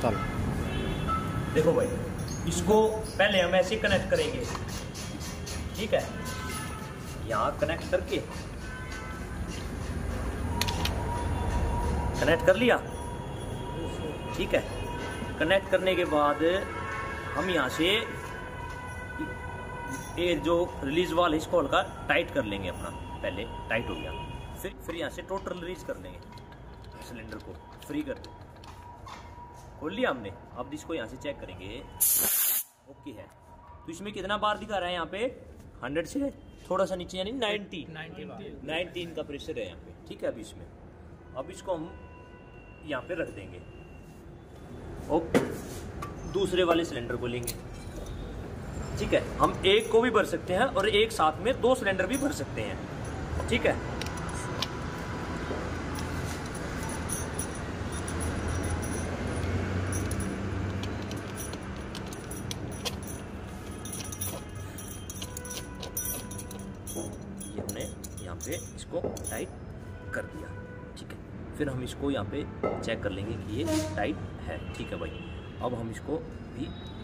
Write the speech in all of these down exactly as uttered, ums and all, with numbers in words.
निकालो। देखो भाई, इसको पहले हम ऐसे कनेक्ट करेंगे, ठीक है। यहाँ कनेक्ट करके कनेक्ट कर लिया, ठीक है। कनेक्ट करने के बाद हम यहाँ से ये जो रिलीज वाल है इसको हल्का टाइट कर लेंगे अपना, पहले टाइट हो गया, फिर फिर यहाँ से टोटल रिलीज कर लेंगे, सिलेंडर को फ्री कर दे। खोल लिया हमने, अब इसको यहाँ से चेक करेंगे, ओके है। तो इसमें कितना बार दिखा रहा है यहाँ पे, हंड्रेड से थोड़ा सा नीचे, यानी नाइनटी नाइनटीन का प्रेशर है यहाँ पे, ठीक है। अभी इसमें अब इसको हम यहाँ पे रख देंगे, ओके। दूसरे वाले सिलेंडर को लेंगे, ठीक है। हम एक को भी भर सकते हैं और एक साथ में दो सिलेंडर भी भर सकते हैं, ठीक है। ये हमने यहाँ पे इसको टाइट कर दिया, ठीक है। फिर हम इसको यहाँ पे चेक कर लेंगे कि ये टाइट है, ठीक है भाई। अब हम इसको भी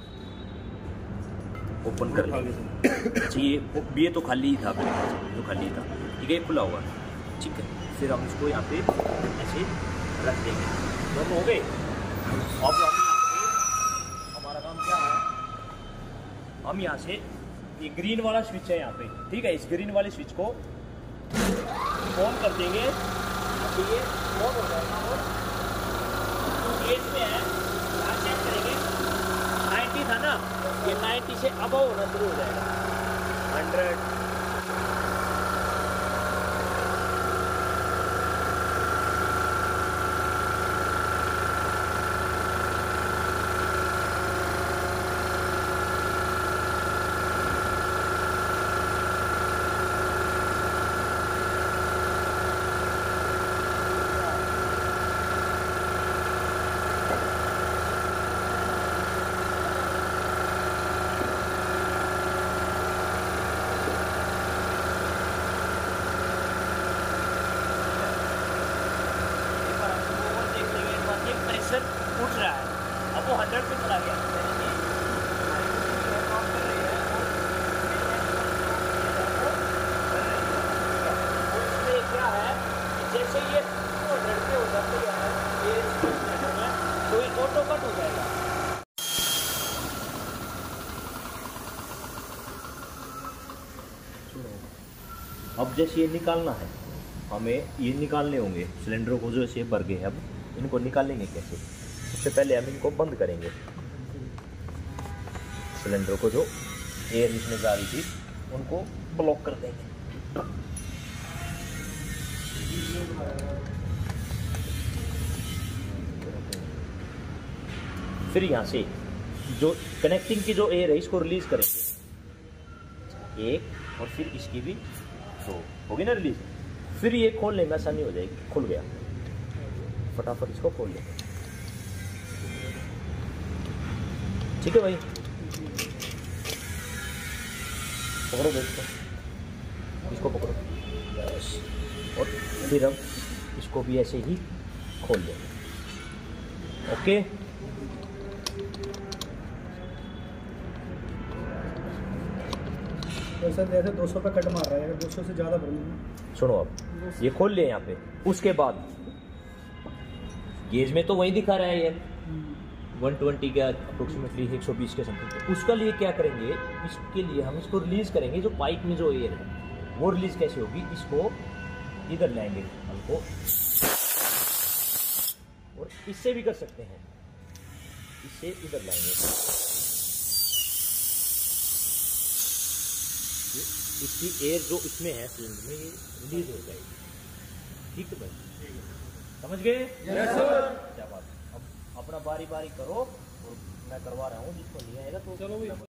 ओपन कर लेंगे। अच्छा, ये ये तो खाली ही था, ये तो खाली ही था, ठीक है, ये खुला हुआ, ठीक है। फिर हम इसको यहाँ पे ऐसे रख देंगे, दोनों हो गए। अब हम हमारा काम क्या है, हम यहाँ से ये ग्रीन वाला स्विच है यहाँ पे, ठीक है। इस ग्रीन वाले स्विच को ऑन कर देंगे, तो ये ऑन हो जाएगा और एज में है, यहाँ चेक करेंगे, नाइन्टी था ना, ये नाइन्टी से अबव होना शुरू हो जाएगा, हंड्रेड। उठ रहा है, अब वो हंड्रेड पे चला गया। उसमें क्या है, जैसे ये टू हंड्रेड पे हो जाता है, ये तो ये ऑटो कट हो जाएगा। अब जैसे ये निकालना है, हमें ये निकालने होंगे सिलेंडरों को, जो ऐसे भर गए हैं, अब इनको निकालेंगे कैसे। सबसे पहले हम इनको बंद करेंगे, सिलेंडर को, जो एयर इसमें जा रही थी उनको ब्लॉक कर देंगे। फिर यहाँ से जो कनेक्टिंग की जो एयर है इसको रिलीज करेंगे, एक और फिर इसकी भी दो होगी ना रिलीज। फिर ये खोलने में आसानी हो जाएगी, खुल गया, फटाफट इसको खोल लेंगे, ठीक है भाई। पकड़ो इसको, इसको पकड़ो बस, और फिर हम इसको भी ऐसे ही खोल लेंगे, ओके। सर जैसे दो सौ पे कट मार रहा है, अगर दो सौ से ज़्यादा भरूंगा। सुनो, अब ये खोल ले यहाँ पे, उसके बाद गेज में तो वही दिखा रहा है ये वन ट्वेंटी का अप्रोक्सीमेटली एक सौ बीस के समथिंग। उसका लिए क्या करेंगे, इसके लिए हम इसको रिलीज करेंगे, जो पाइप में जो एयर है वो रिलीज कैसे होगी, इसको इधर लाएंगे हमको, और इससे भी कर सकते हैं, इससे इधर लाएंगे, इसकी एयर जो इसमें है सिलेंडर में ये रिलीज हो जाएगी, ठीक है भाई, समझ गए? Yes sir. क्या बात है, अब अपना बारी बारी करो, और मैं करवा रहा हूँ, जिसको नहीं आएगा तो चलो।